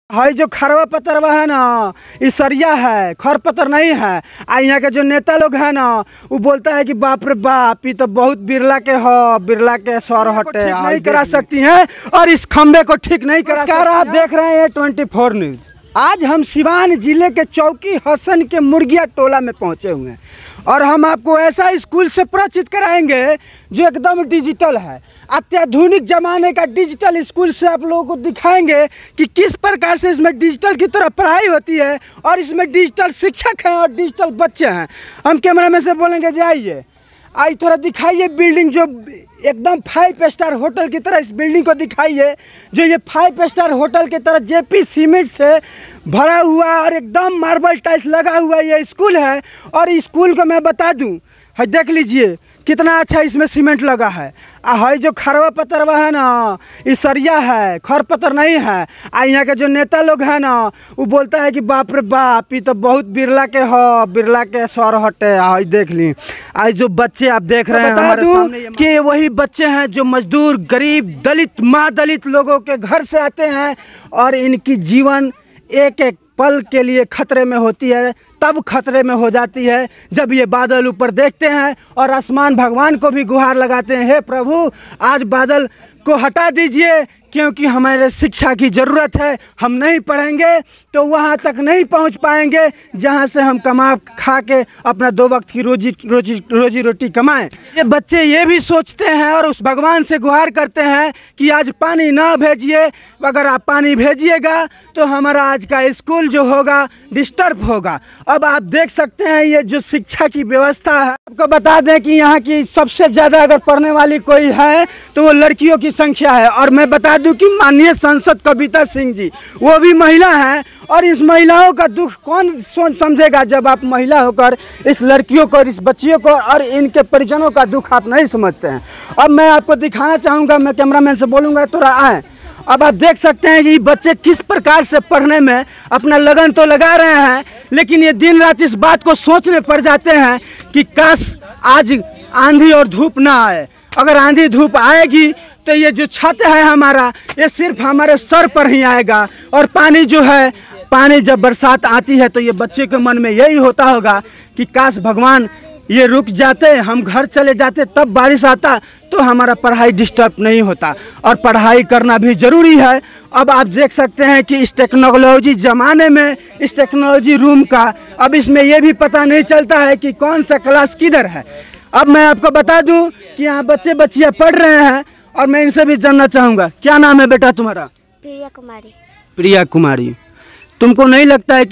High जो खरवा पतरवा है ना, ये सरिया है, खर पतर नहीं है। यहाँ के जो नेता लोग हैं ना, वो बोलता है कि बाप रे बाप, ये तो बहुत बिरला के हो, बिरला के सौर हटे नहीं करा सकती हैं और इस खंबे को ठीक नहीं करा सकती। आप देख रहे हैं 24 न्यूज़। आज हम सिवान जिले के चौकी हसन के मुर्गिया टोला में पहुंचे हुए हैं और हम आपको ऐसा स्कूल से परिचित कराएंगे जो एकदम डिजिटल है। अत्याधुनिक ज़माने का डिजिटल स्कूल से आप लोगों को दिखाएंगे कि किस प्रकार से इसमें डिजिटल की तरह पढ़ाई होती है और इसमें डिजिटल शिक्षक हैं और डिजिटल बच्चे हैं। हम कैमरामैन से बोलेंगे जाइए, आज थोड़ा दिखाइए बिल्डिंग जो एकदम 5 स्टार होटल की तरह, इस बिल्डिंग को दिखाइए जो ये 5 स्टार होटल की तरह जेपी सीमेंट से भरा हुआ और एकदम मार्बल टाइल्स लगा हुआ ये स्कूल है। और इस स्कूल को मैं बता दूं, है देख लीजिए कितना अच्छा इसमें सीमेंट लगा है। हाई जो खरवा पतरवा है ना, ये सरिया है, खर पतर नहीं है। यहाँ के जो नेता लोग हैं ना, वो बोलता है कि बाप रे बाप, ये तो बहुत बिरला के हो, बिरला के सौर हटे। हाई देख ली, आज जो बच्चे आप देख रहे हैं हमारे सामने कि वही बच्चे हैं जो मजदूर, गरीब, दलित, माँ दलित लोगों के घर से आते हैं और इनकी जीवन एक एक पल के लिए खतरे में होती है। तब खतरे में हो जाती है जब ये बादल ऊपर देखते हैं और आसमान भगवान को भी गुहार लगाते हैं, हे प्रभु आज बादल को हटा दीजिए क्योंकि हमारे शिक्षा की ज़रूरत है। हम नहीं पढ़ेंगे तो वहाँ तक नहीं पहुँच पाएंगे जहाँ से हम कमा खा के अपना 2 वक्त की रोजी रोटी कमाएं। ये बच्चे ये भी सोचते हैं और उस भगवान से गुहार करते हैं कि आज पानी ना भेजिए, अगर आप पानी भेजिएगा तो हमारा आज का स्कूल जो होगा डिस्टर्ब होगा। अब आप देख सकते हैं ये जो शिक्षा की व्यवस्था है। आपको बता दें कि यहाँ की सबसे ज़्यादा अगर पढ़ने वाली कोई है तो वो लड़कियों की संख्या है। और मैं बता दूं कि माननीय सांसद कविता सिंह जी वो भी महिला हैं और इस महिलाओं का दुख कौन समझेगा जब आप महिला होकर इस लड़कियों को, इस बच्चियों को और इनके परिजनों का दुख आप नहीं समझते हैं। अब मैं आपको दिखाना चाहूँगा, मैं कैमरामैन से बोलूँगा थोड़ा आए। अब आप देख सकते हैं कि बच्चे किस प्रकार से पढ़ने में अपना लगन तो लगा रहे हैं, लेकिन ये दिन रात इस बात को सोचने पड़ जाते हैं कि काश आज आंधी और धूप ना आए। अगर आंधी धूप आएगी तो ये जो छत है हमारा, ये सिर्फ हमारे सर पर ही आएगा। और पानी जो है, पानी जब बरसात आती है तो ये बच्चे के मन में यही होता होगा कि काश भगवान ये रुक जाते, हम घर चले जाते, तब बारिश आता तो हमारा पढ़ाई डिस्टर्ब नहीं होता। और पढ़ाई करना भी ज़रूरी है। अब आप देख सकते हैं कि इस टेक्नोलॉजी ज़माने में, इस टेक्नोलॉजी रूम का अब इसमें ये भी पता नहीं चलता है कि कौन सा क्लास किधर है। अब मैं आपको बता दूं कि यहाँ बच्चे बच्चियाँ पढ़ रहे हैं और मैं इनसे भी जानना चाहूँगा, क्या नाम है बेटा तुम्हारा? प्रिया कुमारी। प्रिया कुमारी, तुमको नहीं लगता है कि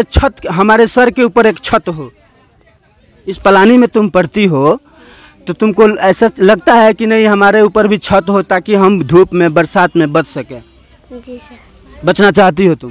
हमारे सर के ऊपर एक छत हो? इस पलानी में तुम पढ़ती हो तो तुमको ऐसा लगता है कि नहीं हमारे ऊपर भी छत हो ताकि हम धूप में, बरसात में बच सके? जी सर। बचना चाहती हो तुम?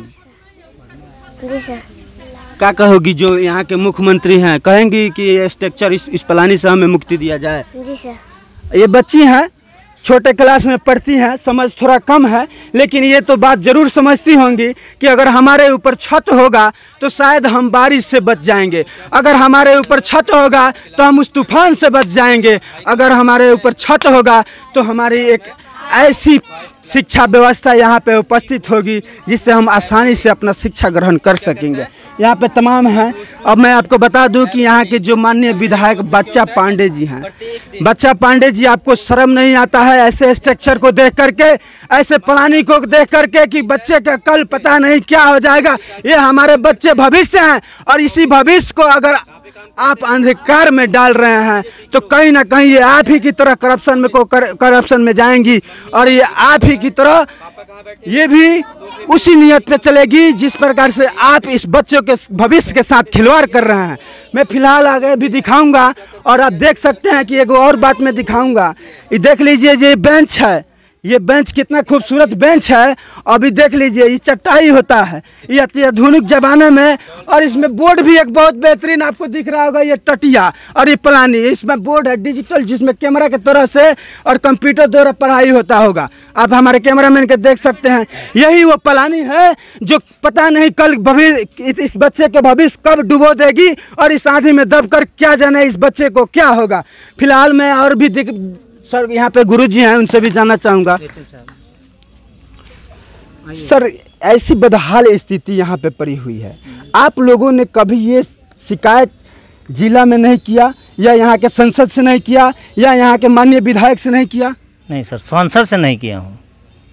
जी सर। क्या कहोगी जो यहाँ के मुख्यमंत्री हैं, कहेंगी कि ये स्ट्रक्चर इस पलानी से हमें मुक्ति दिया जाए? जी सर। ये बच्ची हैं, छोटे क्लास में पढ़ती हैं, समझ थोड़ा कम है, लेकिन ये तो बात ज़रूर समझती होंगी कि अगर हमारे ऊपर छत होगा तो शायद हम बारिश से बच जाएंगे। अगर हमारे ऊपर छत होगा तो हम उस तूफान से बच जाएंगे। अगर हमारे ऊपर छत होगा तो हमारी एक ऐसी शिक्षा व्यवस्था यहाँ पे उपस्थित होगी जिससे हम आसानी से अपना शिक्षा ग्रहण कर सकेंगे। यहाँ पे तमाम हैं। अब मैं आपको बता दूं कि यहाँ के जो माननीय विधायक बच्चा पांडे जी हैं, बच्चा पांडे जी, आपको शर्म नहीं आता है ऐसे स्ट्रक्चर को देख करके, ऐसे पलानी को देख करके कि बच्चे का कल पता नहीं क्या हो जाएगा? ये हमारे बच्चे भविष्य हैं और इसी भविष्य को अगर आप अंधकार में डाल रहे हैं तो कहीं ना कहीं ये आप ही की तरह करप्शन में जाएंगी और ये आप ही की तरह ये भी उसी नियत पे चलेगी जिस प्रकार से आप इस बच्चों के भविष्य के साथ खिलवाड़ कर रहे हैं। मैं फिलहाल आगे भी दिखाऊंगा और आप देख सकते हैं कि एक और बात मैं दिखाऊंगा। ये देख लीजिए, ये बेंच है, ये बेंच कितना खूबसूरत बेंच है। अभी देख लीजिए, ये चटाई होता है ये अत्याधुनिक ज़माने में। और इसमें बोर्ड भी एक बहुत बेहतरीन आपको दिख रहा होगा, ये टटिया और ये पलानी, इसमें बोर्ड है डिजिटल जिसमें कैमरा की तरह से और कंप्यूटर द्वारा पढ़ाई होता होगा। आप हमारे कैमरामैन के देख सकते हैं, यही वो पलानी है जो पता नहीं कल भविष्य, इस बच्चे के भविष्य कब डुबो देगी और इस आंधी में दबकर क्या जाने इस बच्चे को क्या होगा। फिलहाल मैं और भी सर यहाँ पे गुरुजी हैं, उनसे भी जानना चाहूँगा। सर ऐसी बदहाल स्थिति यहाँ पे पड़ी हुई है। आप लोगों ने कभी ये शिकायत जिला में नहीं किया, या यहाँ के संसद से नहीं किया, या यहाँ के माननीय विधायक से नहीं किया? नहीं सर, संसद से नहीं किया हूँ,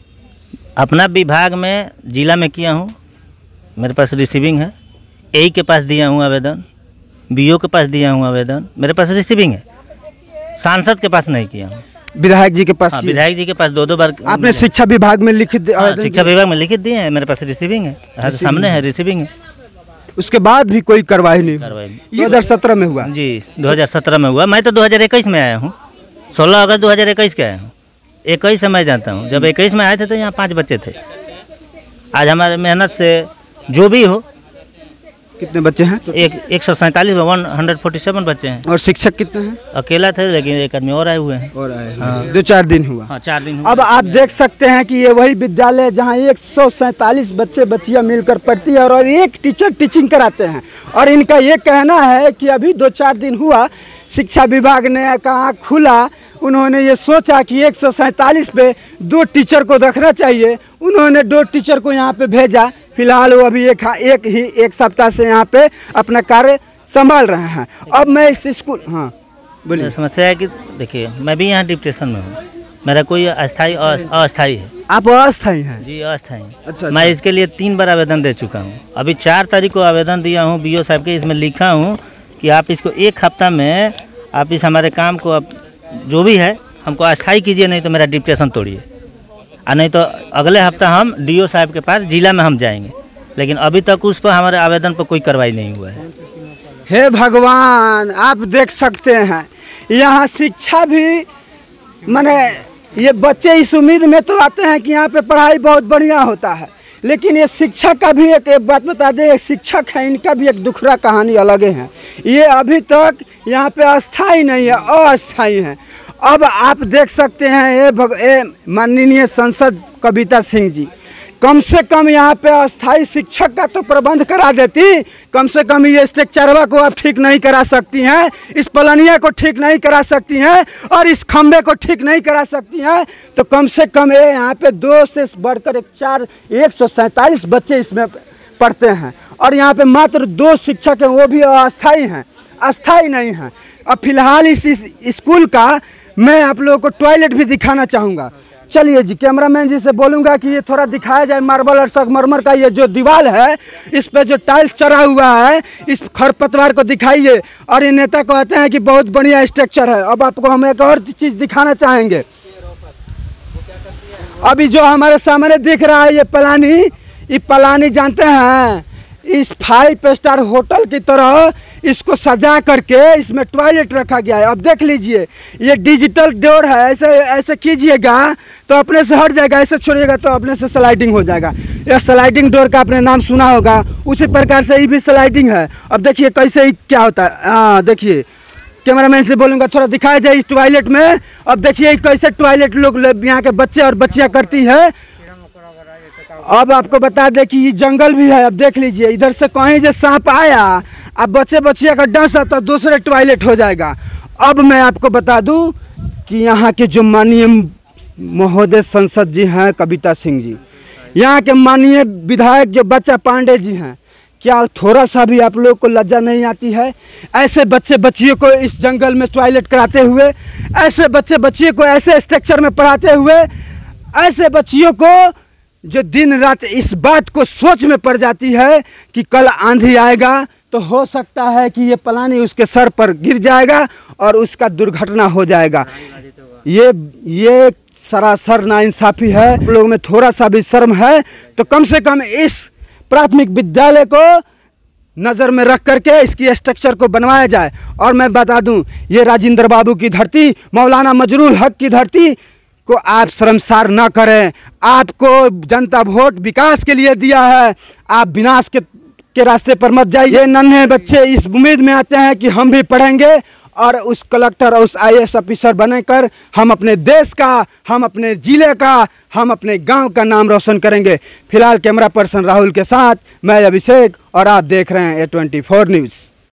अपना विभाग में जिला में किया हूँ। मेरे पास रिसीविंग है, ए के पास दिया हूँ आवेदन, बीओ के पास दिया हूँ आवेदन, मेरे पास रिसीविंग है। सांसद के पास नहीं किया हूँ। विधायक जी के पास? हाँ, विधायक जी के पास 2-2 बार। आपने शिक्षा विभाग में लिखित? शिक्षा विभाग में लिखित दिए हैं, मेरे पास रिसीविंग है, हर सामने है, रिसीविंग है। उसके बाद भी कोई कार्रवाई नहीं? 2017 में हुआ जी, 2017 में हुआ। मैं तो 2021 में आया हूँ, 16 अगस्त 2021 के आया हूँ। 21 से मैं जानता हूँ, जब 21 में आए थे तो यहाँ 5 बच्चे थे। आज हमारे मेहनत से जो भी हो। कितने बच्चे हैं? 147 में 147 बच्चे हैं। और शिक्षक कितने हैं? अकेला थे, लेकिन एक आदमी और आए हुए हैं। और आए, हाँ। 2-4 दिन हुआ। हाँ, 4 दिन हुआ। अब आप देख सकते हैं कि ये वही विद्यालय जहाँ 147 बच्चे बच्चियाँ मिलकर पढ़ती है और एक टीचर टीचिंग कराते हैं। और इनका ये कहना है कि अभी 2-4 दिन हुआ, शिक्षा विभाग ने कहा खुला, उन्होंने ये सोचा कि 147 पे 2 टीचर को रखना चाहिए, उन्होंने 2 टीचर को यहाँ पे भेजा। फिलहाल वो अभी एक सप्ताह से यहाँ पे अपना कार्य संभाल रहे हैं। अब मैं इस स्कूल, हाँ बोलिए। समस्या है कि देखिए, मैं भी यहाँ डिप्टेशन में हूँ, मेरा कोई अस्थाई अस्थाई है। आप अस्थाई हैं? जी, अस्थाई। अच्छा। मैं इसके लिए 3 बार आवेदन दे चुका हूँ। अभी 4 तारीख को आवेदन दिया हूँ बीओ साहब के। इसमें लिखा हूँ कि आप इसको 1 हफ्ता में आप इस हमारे काम को आप जो भी है हमको अस्थाई कीजिए, नहीं तो मेरा डिप्टेशन तोड़िए, और नहीं तो अगले हफ्ता हम डीओ साहब के पास जिला में हम जाएंगे। लेकिन अभी तक उस पर हमारे आवेदन पर कोई कार्रवाई नहीं हुआ है। हे भगवान, आप देख सकते हैं यहाँ शिक्षा भी, माने ये बच्चे इस उम्मीद में तो आते हैं कि यहाँ पे पढ़ाई बहुत बढ़िया होता है, लेकिन ये शिक्षक का भी एक बात बता दें, शिक्षक है, इनका भी एक दुखरा कहानी अलग है। ये अभी तक यहाँ पे अस्थाई नहीं है, अस्थाई है। अब आप देख सकते हैं ये माननीय सांसद कविता सिंह जी, कम से कम यहाँ पे अस्थाई शिक्षक का तो प्रबंध करा देती। कम से कम ये स्ट्रक्चरवा को आप ठीक नहीं करा सकती हैं, इस पलनिया को ठीक नहीं करा सकती हैं, और इस खंबे को ठीक नहीं करा सकती हैं, तो कम से कम ये यहाँ पे 2 से बढ़कर 147 बच्चे इसमें पढ़ते हैं, और यहाँ पे मात्र 2 शिक्षक हैं, वो भी अस्थाई हैं, अस्थाई नहीं हैं। अब फिलहाल इस स्कूल का मैं आप लोगों को टॉयलेट भी दिखाना चाहूँगा। चलिए जी, कैमरामैन जी से बोलूँगा कि ये थोड़ा दिखाया जाए। मार्बल और संगमरमर का ये जो दीवार है, इस पे जो टाइल्स चढ़ा हुआ है, इस खरपतवार को दिखाइए। और ये नेता कहते हैं कि बहुत बढ़िया स्ट्रक्चर है। अब आपको हम एक और चीज़ दिखाना चाहेंगे। अभी जो हमारे सामने दिख रहा है ये पलानी जानते हैं, इस 5 स्टार होटल की तरह इसको सजा करके इसमें टॉयलेट रखा गया है। अब देख लीजिए, ये डिजिटल डोर है, ऐसे कीजिएगा तो अपने से हट जाएगा, ऐसे छोड़िएगा तो अपने से स्लाइडिंग हो जाएगा। यह स्लाइडिंग डोर का आपने नाम सुना होगा, उसी प्रकार से ये भी स्लाइडिंग है। अब देखिए कैसे ही क्या होता है। हाँ देखिए, कैमरामैन से बोलूँगा थोड़ा दिखाया जाए इस टॉयलेट में। अब देखिए कैसे टॉयलेट लोग यहाँ के बच्चे और बच्चियाँ करती है। अब आपको बता दें कि ये जंगल भी है। अब देख लीजिए, इधर से कहीं जो सांप आया, अब बच्चे बच्चिया का डसा तो दूसरे टॉयलेट हो जाएगा। अब मैं आपको बता दूं कि यहाँ के जो माननीय महोदय संसद जी हैं कविता सिंह जी, यहाँ के माननीय विधायक जो बच्चा पांडे जी हैं, क्या थोड़ा सा भी आप लोग को लज्जा नहीं आती है? ऐसे बच्चे बच्चियों को इस जंगल में टॉयलेट कराते हुए, ऐसे बच्चे बच्चियों को ऐसे स्ट्रक्चर में पढ़ाते हुए, ऐसे बच्चियों को जो दिन रात इस बात को सोच में पड़ जाती है कि कल आंधी आएगा तो हो सकता है कि ये पलानी उसके सर पर गिर जाएगा और उसका दुर्घटना हो जाएगा। ये सरासर नाइंसाफ़ी है। आप लोगों में थोड़ा सा भी शर्म है तो कम से कम इस प्राथमिक विद्यालय को नज़र में रख करके इसकी स्ट्रक्चर को बनवाया जाए। और मैं बता दूं, ये राजेंद्र बाबू की धरती, मौलाना मजरूल हक की धरती को आप शर्मसार न करें। आपको जनता वोट विकास के लिए दिया है, आप विनाश के रास्ते पर मत जाइए। ये नन्हे बच्चे इस उम्मीद में आते हैं कि हम भी पढ़ेंगे और उस कलेक्टर और उस IAS ऑफिसर बनकर हम अपने देश का, हम अपने ज़िले का, हम अपने गांव का नाम रोशन करेंगे। फिलहाल कैमरा पर्सन राहुल के साथ मैं अभिषेक और आप देख रहे हैं A24 न्यूज़।